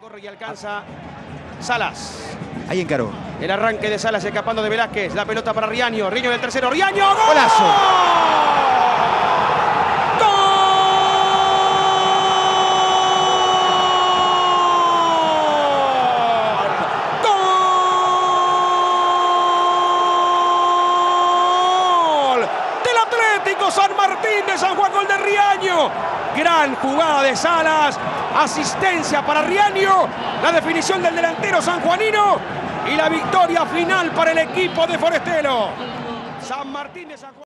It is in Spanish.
Corre y alcanza Salas. Ahí encaró. El arranque de Salas escapando de Velázquez. La pelota para Riaño. Riaño del tercero. ¡Riaño! ¡Gol! ¡Golazo! ¡Gol! Del Atlético San Martín de San Juan. Gol de Riaño. Gran jugada de Salas. Asistencia para Riaño. La definición del delantero sanjuanino. Y la victoria final para el equipo de Forestelo. San Martín de San Juan.